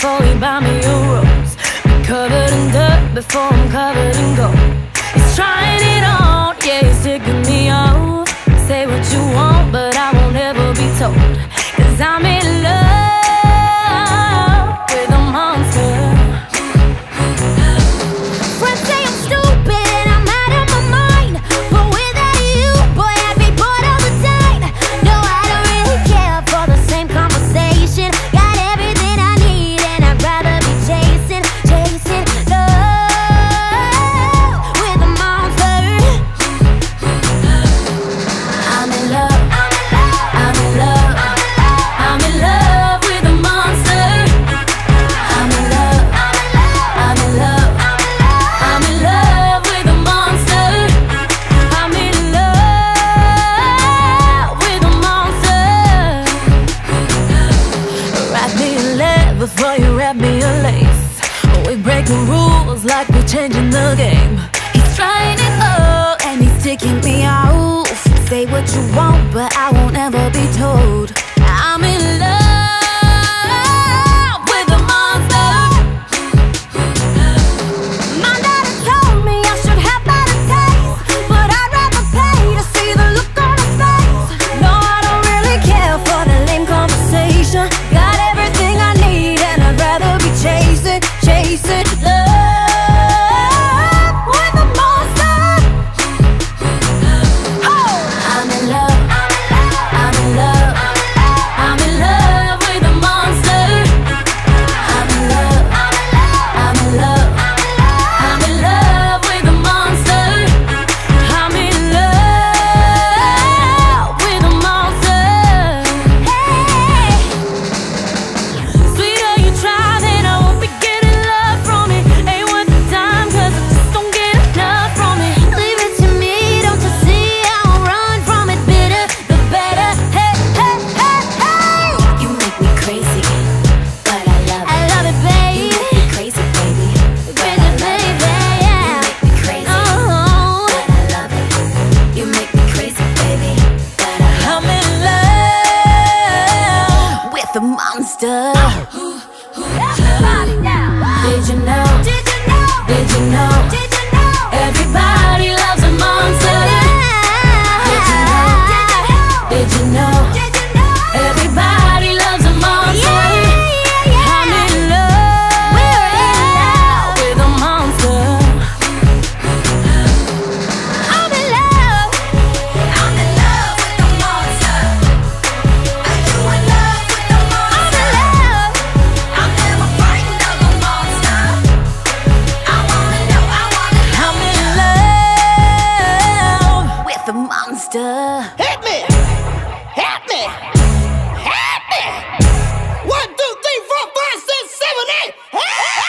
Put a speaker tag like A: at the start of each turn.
A: before he buy me a rose. Be covered in dirt before I'm covered in gold. He's trying it on, yeah, he's taking me off. Say what you want, but I won't ever be told. 'Cause I'm in love with a monster. Friends say I'm stupid and I'm out of my mind, but without you, boy, I'd be bored all the time. No, I don't really care for the same conversation. Got everything I need and I'd rather be chasing love with a monster. I'm in love, I'm in love, I'm in love with a monster. I'm in love, I'm in love, I'm in love with a monster. I'm in love with a monster. Wrap me in lead before you wrap me in lace. We breaking rules like we're changing the game. He's trying it all and he's taking me out. Say what you want, but I won't ever be told. I'm in love with a monster. My daddy told me I should have better taste, but I'd rather pay to see the look on his face. No, I don't really care for the lame conversation. Got everything I need and I'd rather be chasing love with a monster. I'm in love, I'm in love, I'm in love with a monster. I'm in love, I'm in love, I'm in love with a monster. I'm in love with a monster. Hey, sweeter you try, then I won't be getting love from it. Ain't worth the time, 'cause I just don't get enough from it. Leave it to me, don't you see? I won't run from it. Bitter, the better. Hey, hey, hey, hey.
B: You make me crazy, but I love
A: I
B: it.
A: love it,
B: You
A: baby.
B: make me crazy, baby, but I
A: Crazy,
B: love it.
A: baby,
B: You
A: yeah.
B: make me crazy,
A: Oh,
B: but I love it. You make me crazy, baby, but I love
A: I'm in love with a monster.
B: Everybody now.
A: Did you know?
B: Did you know?
A: Did you know?
B: Did you know?
A: Everybody loves a monster. Did you know? Did you know?
B: Did you know?
A: Everybody loves a monster. I'm in love. We're in love with a monster. I'm in love.
B: I'm in love with the monster. Are you in love with the monster? I'm never frightened of a monster. I wanna know, I wanna know.
A: I'm in love with a monster.
C: Hit me! Hit me! Hit me! 1, 2, 3, 4, 5, 6, 7, 8! Hey!